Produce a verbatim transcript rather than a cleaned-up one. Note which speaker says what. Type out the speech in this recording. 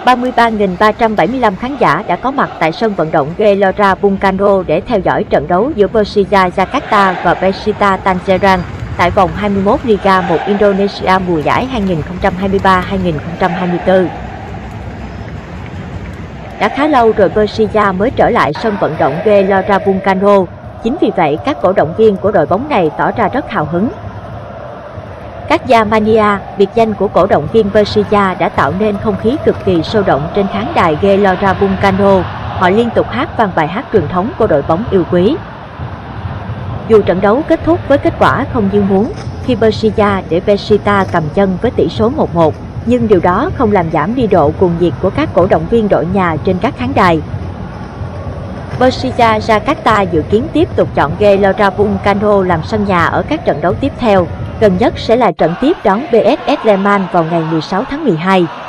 Speaker 1: ba mươi ba nghìn ba trăm bảy mươi lăm khán giả đã có mặt tại sân vận động Gelora Bung Karno để theo dõi trận đấu giữa Persija Jakarta và Besiktas Tangerang tại vòng hai mươi mốt Liga một Indonesia mùa giải hai nghìn không trăm hai mươi ba hai nghìn không trăm hai mươi tư. Đã khá lâu rồi Persija mới trở lại sân vận động Gelora Bung Karno, chính vì vậy các cổ động viên của đội bóng này tỏ ra rất hào hứng. Các Mania, biệt danh của cổ động viên Persija, đã tạo nên không khí cực kỳ sôi động trên khán đài Gelora Bung Karno. Họ liên tục hát vang bài hát truyền thống của đội bóng yêu quý. Dù trận đấu kết thúc với kết quả không như muốn khi Persija để Besiktas cầm chân với tỷ số một một, nhưng điều đó không làm giảm đi độ cuồng nhiệt của các cổ động viên đội nhà trên các khán đài. Persija Jakarta dự kiến tiếp tục chọn Gelora Bung Karno làm sân nhà ở các trận đấu tiếp theo. Gần nhất sẽ là trận tiếp đón pê ét ét Sleman vào ngày mười sáu tháng mười hai.